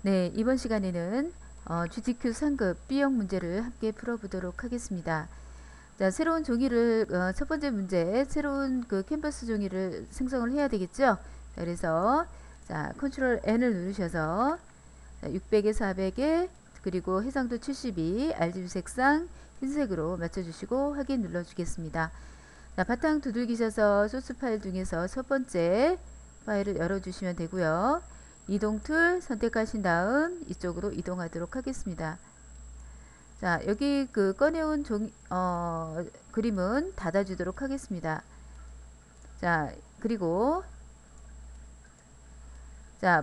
네, 이번 시간에는 GTQ 상급 B형 문제를 함께 풀어보도록 하겠습니다. 자, 새로운 종이를 첫 번째 문제 새로운 그 캔버스 종이를 생성을 해야 되겠죠. 자, 그래서 자, 컨트롤 N을 누르셔서 600에 400에 그리고 해상도 72 RGB 색상 흰색으로 맞춰주시고 확인 눌러주겠습니다. 자, 바탕 두들기셔서 소스 파일 중에서 첫 번째 파일을 열어주시면 되고요. 이동 툴 선택하신 다음 이쪽으로 이동하도록 하겠습니다. 자, 여기 그 꺼내온 그림은 닫아주도록 하겠습니다. 자, 그리고 자,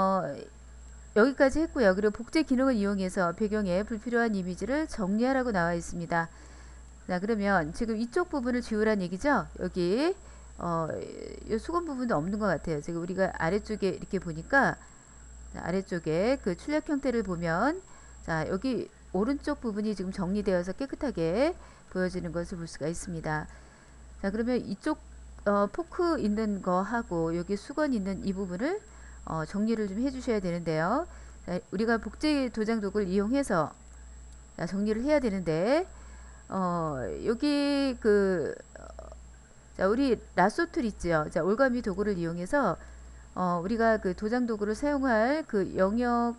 여기까지 했고요. 그리고 복제 기능을 이용해서 배경에 불필요한 이미지를 정리하라고 나와 있습니다. 자, 그러면 지금 이쪽 부분을 지우란 얘기죠. 여기 이 수건 부분도 없는 것 같아요. 지금 우리가 아래쪽에 이렇게 보니까 자, 아래쪽에 그 출력 형태를 보면 자, 여기 오른쪽 부분이 지금 정리되어서 깨끗하게 보여지는 것을 볼 수가 있습니다. 자, 그러면 이쪽 포크 있는 거 하고 여기 수건 있는 이 부분을 정리를 좀 해주셔야 되는데요. 자, 우리가 복제 도장 도구를 이용해서 자, 정리를 해야 되는데 여기 자, 우리 라쏘 툴 있죠. 자, 올가미 도구를 이용해서 우리가 그 도장 도구를 사용할 그 영역을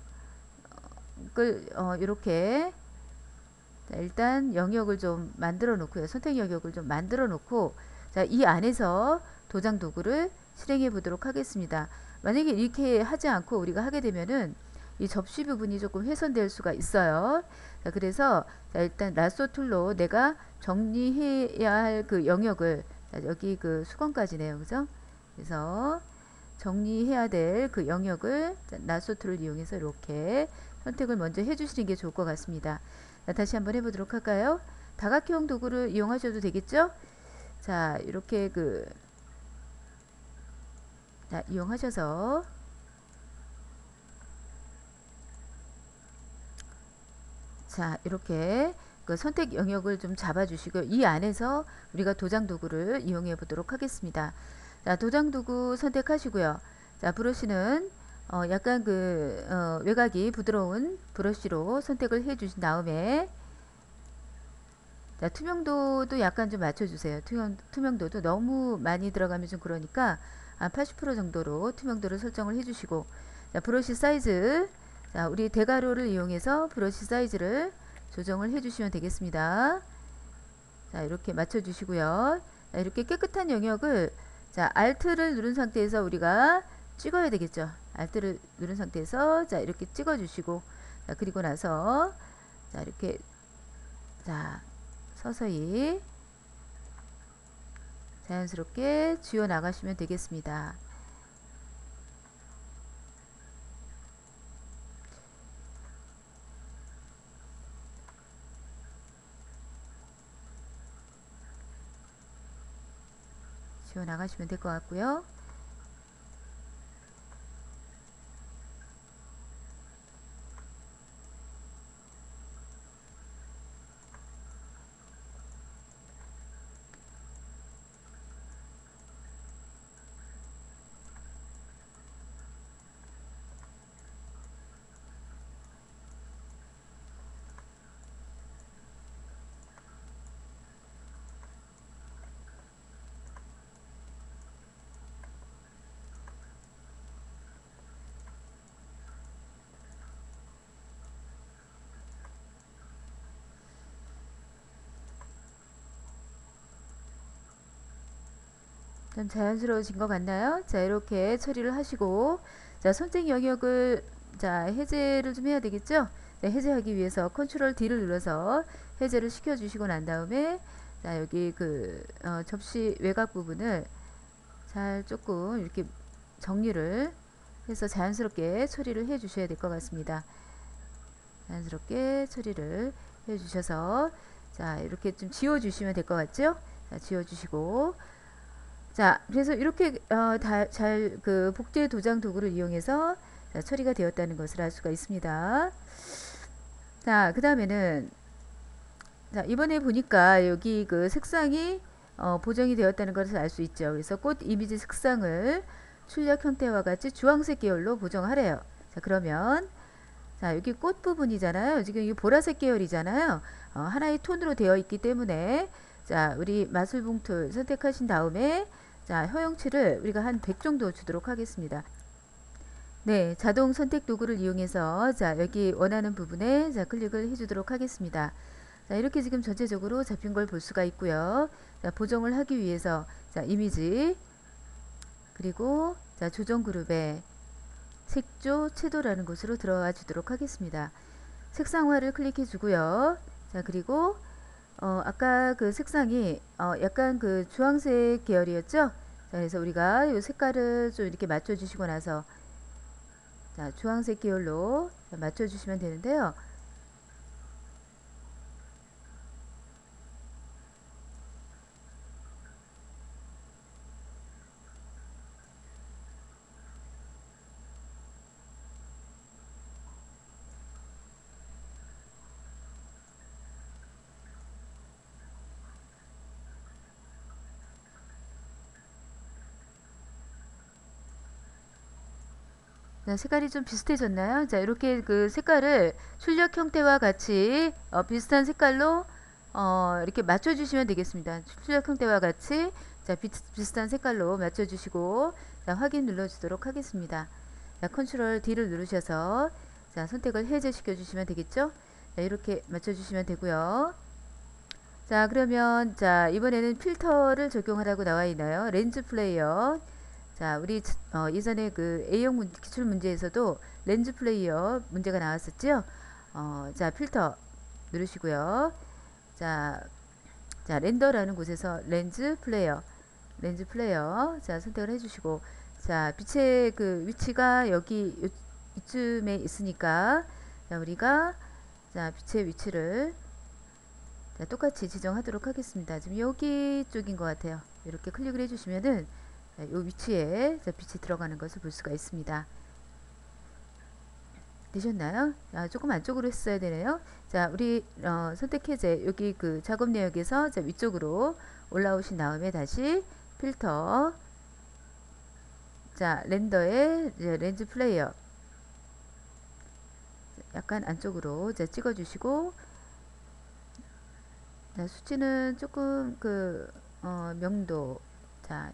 이렇게 자, 일단 영역을 좀 만들어 놓고요. 선택 영역을 좀 만들어 놓고 자, 이 안에서 도장 도구를 실행해 보도록 하겠습니다. 만약에 이렇게 하지 않고 우리가 하게 되면은 이 접시 부분이 조금 훼손될 수가 있어요. 자, 그래서 자, 일단 라쏘 툴로 내가 정리해야 할 그 영역을 자, 여기 그 수건까지네요. 그죠? 그래서 정리해야 될 그 영역을 라쏘 툴을 이용해서 이렇게 선택을 먼저 해주시는 게 좋을 것 같습니다. 자, 다시 한번 해보도록 할까요? 다각형 도구를 이용하셔도 되겠죠? 자, 이렇게 자, 이용하셔서 자, 이렇게 그 선택 영역을 좀 잡아주시고 이 안에서 우리가 도장 도구를 이용해 보도록 하겠습니다. 자, 도장 도구 선택하시고요. 자, 브러쉬는 약간 외곽이 부드러운 브러쉬로 선택을 해 주신 다음에 자, 투명도도 약간 좀 맞춰주세요. 투명도도 너무 많이 들어가면 좀 그러니까 80% 정도로 투명도를 설정을 해주시고 자, 브러쉬 사이즈 자, 우리 대괄호를 이용해서 브러쉬 사이즈를 조정을 해주시면 되겠습니다. 자, 이렇게 맞춰주시고요. 자, 이렇게 깨끗한 영역을 자, Alt를 누른 상태에서 우리가 찍어야 되겠죠. Alt를 누른 상태에서 자, 이렇게 찍어주시고 자, 그리고 나서 자, 이렇게 자, 서서히 자연스럽게 지워 나가시면 되겠습니다. 지워 나가시면 될 것 같고요. 좀 자연스러워진 것 같나요? 자, 이렇게 처리를 하시고 자, 선택 영역을 자, 해제를 좀 해야 되겠죠? 자, 해제하기 위해서 컨트롤 D를 눌러서 해제를 시켜 주시고 난 다음에 자, 여기 접시 외곽 부분을 잘 조금 이렇게 정리를 해서 자연스럽게 처리를 해 주셔야 될 것 같습니다. 자연스럽게 처리를 해 주셔서 자, 이렇게 좀 지워 주시면 될 것 같죠? 자, 지워 주시고 자, 그래서 이렇게 복제 도장 도구를 이용해서 자, 처리가 되었다는 것을 알 수가 있습니다. 자, 그 다음에는 자, 이번에 보니까 여기 그 색상이 보정이 되었다는 것을 알 수 있죠. 그래서 꽃 이미지 색상을 출력 형태와 같이 주황색 계열로 보정하래요. 자, 그러면 자, 여기 꽃 부분이잖아요. 지금 이 보라색 계열이잖아요. 하나의 톤으로 되어 있기 때문에 자, 우리 마술봉 툴 선택하신 다음에 자, 허용치를 우리가 한 100 정도 주도록 하겠습니다. 네, 자동 선택 도구를 이용해서 자, 여기 원하는 부분에 자, 클릭을 해주도록 하겠습니다. 자, 이렇게 지금 전체적으로 잡힌 걸 볼 수가 있고요. 자, 보정을 하기 위해서 자, 이미지 그리고 자, 조정 그룹에 색조 채도라는 곳으로 들어와 주도록 하겠습니다. 색상화를 클릭해 주고요. 자, 그리고 아까 그 색상이 약간 그 주황색 계열이었죠? 자, 그래서 우리가 이 색깔을 좀 이렇게 맞춰 주시고 나서 자, 주황색 계열로 맞춰 주시면 되는데요. 자, 색깔이 좀 비슷해졌나요? 자, 이렇게 그 색깔을 출력 형태와 같이 비슷한 색깔로 이렇게 맞춰주시면 되겠습니다. 출력 형태와 같이 자, 비슷한 색깔로 맞춰주시고 자, 확인 눌러주도록 하겠습니다. 자, 컨트롤 D를 누르셔서 자, 선택을 해제시켜 주시면 되겠죠? 자, 이렇게 맞춰주시면 되고요. 자, 그러면 자, 이번에는 필터를 적용하라고 나와 있나요? 렌즈 플레이어. 자, 우리 예전에 그 A형 기출 문제에서도 렌즈 플레이어 문제가 나왔었죠. 자, 필터 누르시고요. 자, 렌더라는 곳에서 렌즈 플레이어, 자, 선택을 해주시고, 자, 빛의 그 위치가 여기 이쯤에 있으니까, 자, 우리가 자, 빛의 위치를 자, 똑같이 지정하도록 하겠습니다. 지금 여기 쪽인 것 같아요. 이렇게 클릭을 해주시면은 이 위치에 빛이 들어가는 것을 볼 수가 있습니다. 되셨나요? 조금 안쪽으로 했어야 되네요. 자, 우리 선택 해제 여기 그 작업 내역에서 자, 위쪽으로 올라오신 다음에 다시 필터 자, 렌더의 렌즈 플레이어 약간 안쪽으로 자, 찍어 주시고 자, 수치는 조금 그 명도 자,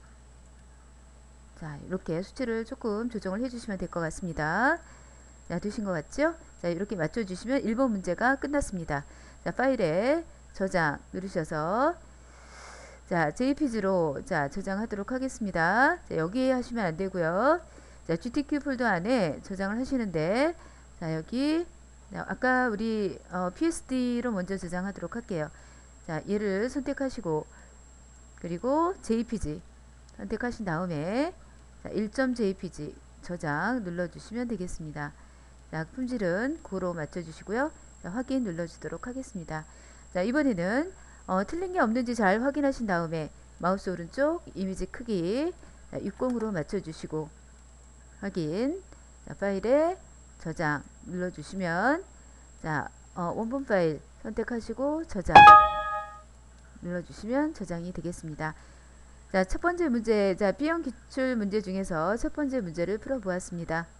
이렇게 수치를 조금 조정을 해주시면 될 것 같습니다. 자, 되신 것 같죠? 자, 이렇게 맞춰주시면 1번 문제가 끝났습니다. 자, 파일에 저장 누르셔서 자, JPG로 자, 저장하도록 하겠습니다. 자, 여기에 하시면 안 되고요. 자, GTK 폴더 안에 저장을 하시는데 자, 여기 아까 우리 PSD로 먼저 저장하도록 할게요. 자, 얘를 선택하시고 그리고 JPG 선택하신 다음에 자, 1.jpg 저장 눌러주시면 되겠습니다. 자, 품질은 고로 맞춰주시고요. 자, 확인 눌러주도록 하겠습니다. 자, 이번에는 틀린 게 없는지 잘 확인하신 다음에 마우스 오른쪽 이미지 크기 60으로 맞춰주시고 확인. 자, 파일에 저장 눌러주시면 자, 원본 파일 선택하시고 저장 눌러주시면 저장이 되겠습니다. 자, 첫 번째 문제, 자, B형 기출 문제 중에서 첫 번째 문제를 풀어보았습니다.